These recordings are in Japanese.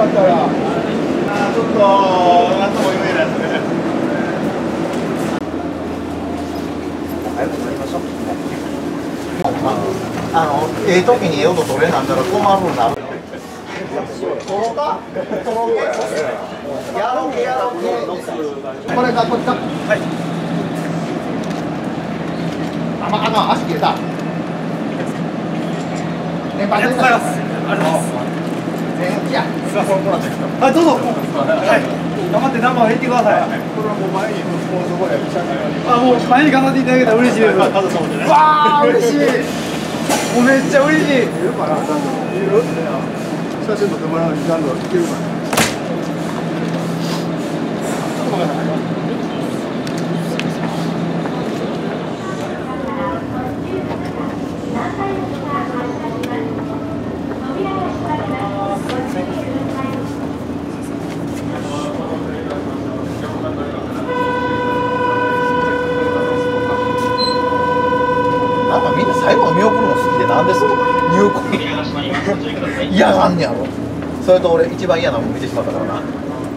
かったら。ちょっと、なんとも言えないですね。早く乗りましょう。ええ時に音取れなんだら困るな。とろか？とろけ？やろうけやろうけ。これかこっちか。はい。足切れた。ありがとうございます。ありがとうございます。全打ちや。すいません。はい、どうぞ。はい。頑張ってナンバーを入れてください。これはもう前にもうそこでもう前に頑張っていただけたら嬉しいです。わあ、嬉しい。もうめっちゃ嬉しい。いるかな。写真撮ってもらう時間といけるかな。ごめんなさい。なんかみんな最後の見送るの好きでなんでその入国嫌がんねやろ。それと俺一番嫌なもん見てしまったからな。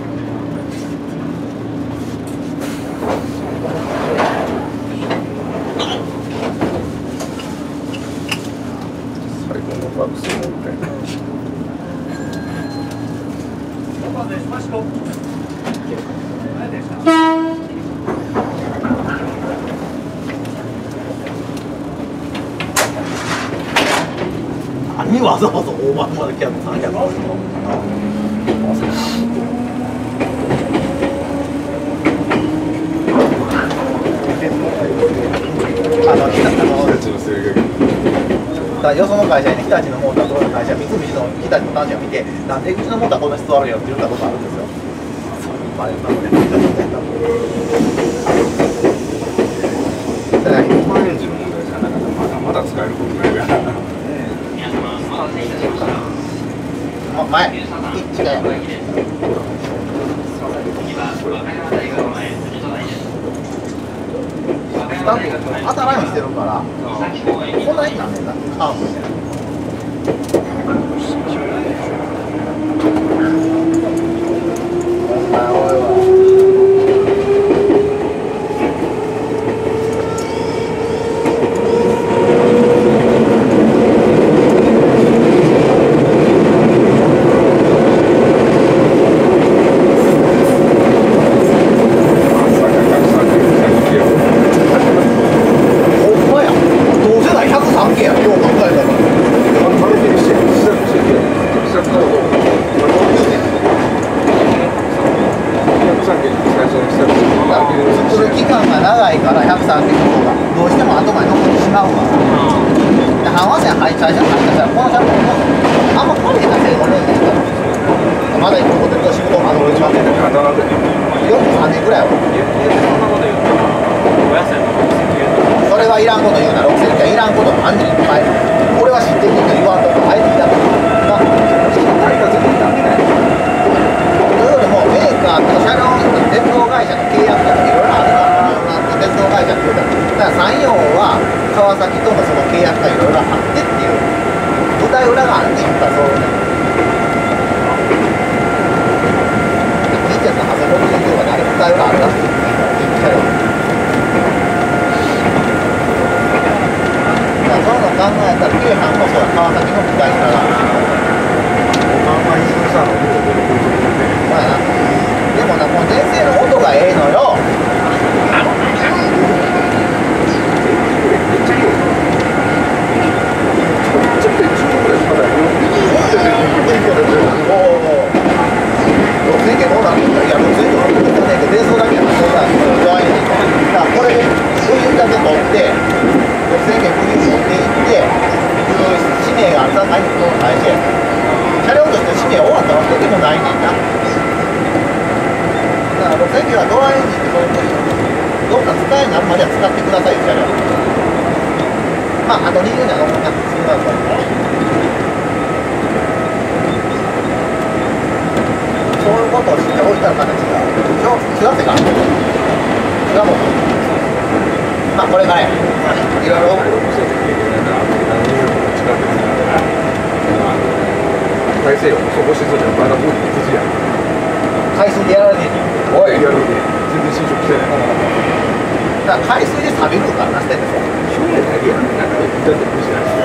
最後の学生みたいな。何わざわざ大盤まで来やんの300円。よその会社に日立のモーターとの会社、三菱の日立の単車を見て、なんでうちのモーターこんな質悪いよって言ったことあるんですよ。バレたのね。 マイレージの問題じゃなかったらまだ使えることないから。 前、違う。スタンプ当たらんようにしてるから、こんなになんねんな、カーブみたいな。 大返せよ、そこしそうじゃん、まだ5時9時やん。 海水でやられてんねん。 おい、やるで、全然侵食してない。 だから海水で食べるからなしてんだよ。 表面だけやん、中でぐちゃって無視ないし。